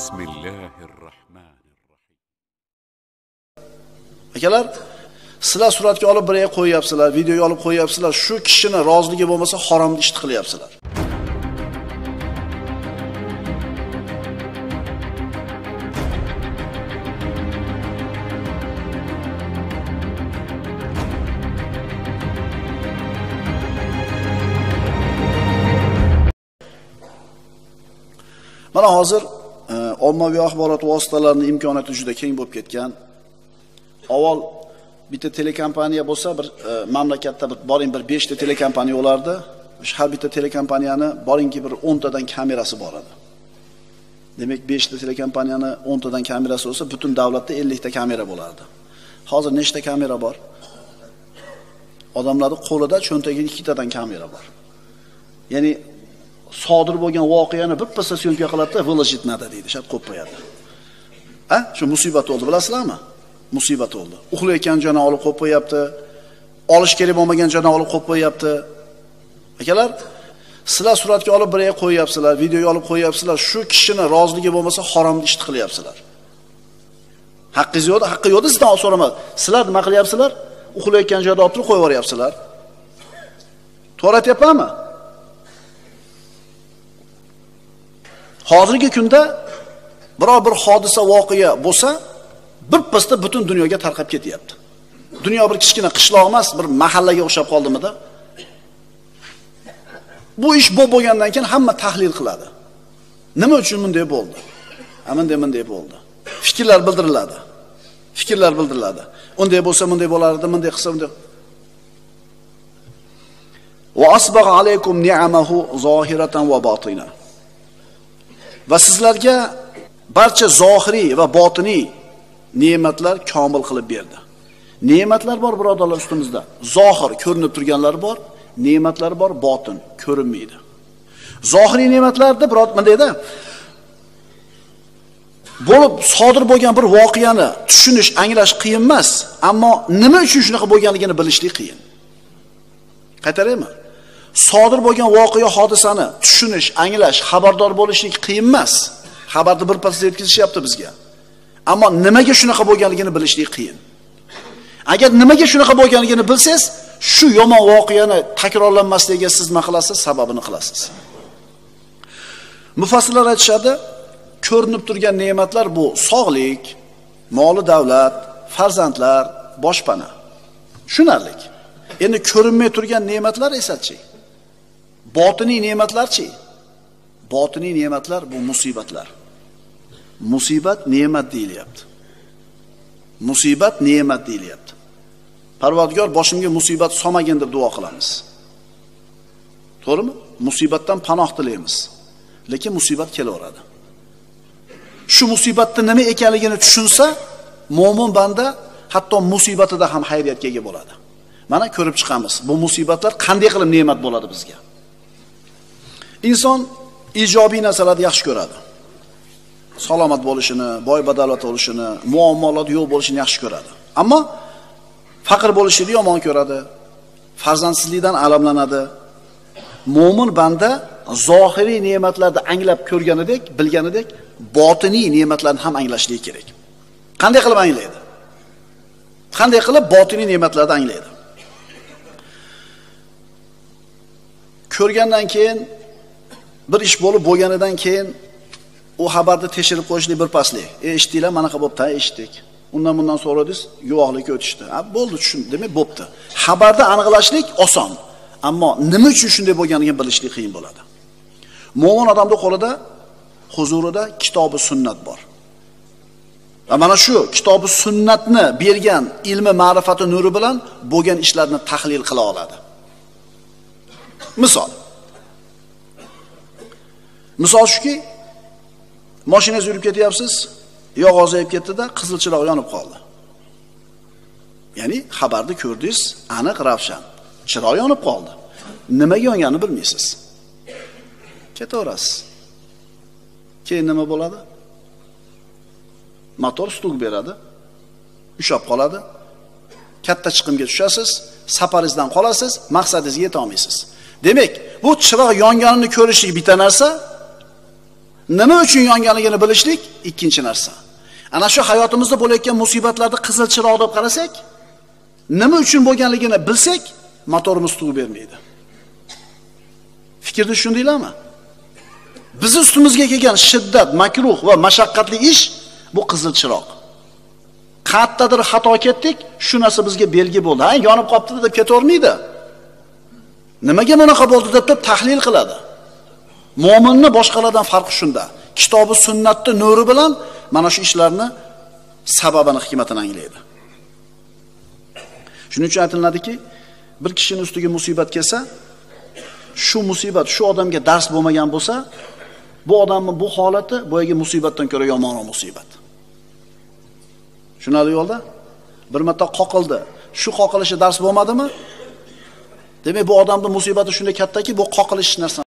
Bismillahirrahmanirrahim. Akalar, sizlar suratga olib birga qo'yyapsizlar, videoga olib qo'yyapsizlar. Shu kishini roziligi bo'lmasa haromni ish qilyapsizlar. Mana hozir ommaviy axborot vositalarining imkoniyati juda keng bo'lib ketgan. Avval bitta telekompaniya bo'lsa, bir mamlakatda boring bir 5 ta telekompaniya bo'lardi. Har bitta telekompaniyani boringki bir 10 tadan kamerasi bor edi. Demak 5 ta telekompaniyani 10 tadan kamerasi bo'lsa, butun davlatda 50 ta kamera bo'lardi. Hozir nechta kamera bor? Odamlarning qo'lida, cho'ntagida 2 tadan kamera bor. Ya'ni sodir bo'lgan voqeani birpasda syomka qiladi-da, выложить надо deydi, shart qo'yib qo'yadi. Shu musibat bo'ldi, bilasizlarmi? Musibat bo'ldi. Uxlayotgan joni olib qo'yib qo'yapti. Olish kerak bo'lmagan joni olib qo'yib qo'yapti. Akalar, sizlar suratga olib birga qo'yyapsizlar, videoga olib qo'yyapsizlar. Shu kishini roziligi bo'lmasa haromni ish qilyapsizlar. Haqqingiz yo'q, haqqi yo'q sizdan so'ramadim. Sizlar nima qilyapsizlar? Uxlayotgan joyda olib turib qo'yib yuboryapsizlar. To'g'ri aytyapmanmi? Hozirgi kunda biror bir hodisa voqea bo'lsa, birpasda butun dunyoga tarqab ketyapti. Dunyo bir kichkina qishloq emas, bir mahallaga o'xshab qoldimi-da? Bu ish bo'lgandan keyin hamma tahlil qiladi. Nima uchun bunday bo'ldi? Bunday bo'ldi. Fikrlar bildiriladi. Unday bo'lsa, bunday bo'lardi, bunday qilsa, bunday. Va asbagha alaykum ni'amahu zohiratan va botina. Va sizlarga barcha zohiriy va botiniy ne'matlar komil qilib berdi. Ne'matlar bor birodarlar ustimizda. Zohir ko'rinib turganlar bor, ne'matlar bor, botin ko'rinmaydi. Zohiriy ne'matlarda biror mendayda bo'lib sodir bo'lgan bir voqeani tushunish, anglash qiyin emas, ammo nima uchun shunaqa bo'lganligini bilishlik qiyin. Qaytaraymi? Sodir bo'lgan voqea hodisani tushunish, anglash, xabardor bo'lishlik qiyin emas. Xabarni birpasda yetkazishyapti bizga. Ammo nimaga shunaqa bo'lganligini bilishlik qiyin. Agar nimaga shunaqa bo'lganligini bilsangiz, shu yomon voqeani takrorlanmasligiga siz nima qilasiz? Sababini qilasiz. Mufassirlar aytishadi, ko'rinib turgan ne'matlar bu sog'lik, moli davlat, farzandlar, boshpana. Tushunarlik. Endi ko'rinmay turgan ne'matlar esa-chi? Botiniy ne'matlar-chi? Botiniy ne'matlar bu musibatlar. Musibat ne'mat deyilyapti. Musibat ne'mat deyilyapti. Parvardigor boshimga musibat solmagin deb duo qilamiz. To'g'rimi? Musibatdan panoh tilaymiz. Lekin musibat kelaveradi. Shu musibatning nima ekanligini tushunsa, mo'min banda hatto musibatida ham xayriyatga ega bo'ladi. Mana ko'rib chiqamiz. Bu musibatlar qanday qilib ne'mat bo'ladi bizga? Inson ijobiy narsalarni yaxshi ko'radi. Salomat bo'lishini, boy badavlat bo'lishini, muammolar yo'q bo'lishini yaxshi ko'radi. Ammo faqir bo'lishini yomon ko'radi. Farzandsizlikdan alamlanadi. Mo'min banda zohiriy ne'matlarni anglab ko'rganidek, bilganidek, botiniy ne'matlarni ham anglashligi kerak. Qanday qilib anglaydi? Qanday qilib botiniy ne'matlarni anglaydi? Ko'rgandan keyin, bir ish bo'lib bo'lganidan keyin u xabarni tekshirib qo'yishlik bir paslik. Eshitdinglar, mana qilib bo'pti, eshitdik. Bundan so'radingiz, guvohlikka o'tishdi. Bo'ldi, tushundim, demak bo'pti. Xabarda aniqlashlik oson, ammo nima uchun shunday bo'lganligini bilishlik qiyin bo'ladi. Mo'min odamning qo'lida, huzurida kitobi sunnat bor. Va mana shu kitobi sunnatni bergan ilmi, ma'rifati nuri bilan bo'lgan ishlarni tahlil qila oladi. Misol shuki, mashinangiz yurib ketyapsiz, yog' ozayib ketdi-da, qizil chiroq yonib qoldi. Ya'ni xabarni ko'rdingiz, aniq, ravshan. Chiroq yonib qoldi. Nimaga yonganini bilmaysiz. Ketaverasiz. Keyin nima bo'ladi? Motor stuk beradi, ushab qoladi. Katta chiqimga tushasiz, safaringizdan qolasiz, maqsadingizga yeta olmaysiz. Demak, bu chiroq yonganini ko'rishlik bitta narsa, Nima uchun yonganligini bilishlik ikkinchi narsa. Ana shu hayotimizda bo'layotgan musibatlarni qizil chiroq deb qarasak, nima uchun bo'lganligini bilsak, motorimiz tuv bermaydi. Fikrni tushundinglarmi? Biz ustimizga kelgan shiddat, makruh va mashaqqatli ish bu qizil chiroq. Qayerdadir xato ketdik, shu narsa bizga belgi bo'ldi. Ha, yonib qopti deb ketavermaydi. Nimaga bunaqa bo'ldi deb tahlil qiladi. Mo'minni boshqalardan farqi shunda. Kitobi sunnatning nuri bilan mana shu ishlarni sababini, hikmatini anglaydi. Shuning uchun aytiladiki, bir kishining ustiga musibat kelsa, shu musibat shu odamga dars bo'lmagan bo'lsa, bu odamning bu holati boyagi musibatdan ko'ra yomonroq musibat. Tushunali yo'lda? Bir marta qoqildi. Shu qoqilishi dars bo'lmadimi? Demak, bu odamning musibati shunday kattaki, bu qoqilish narsa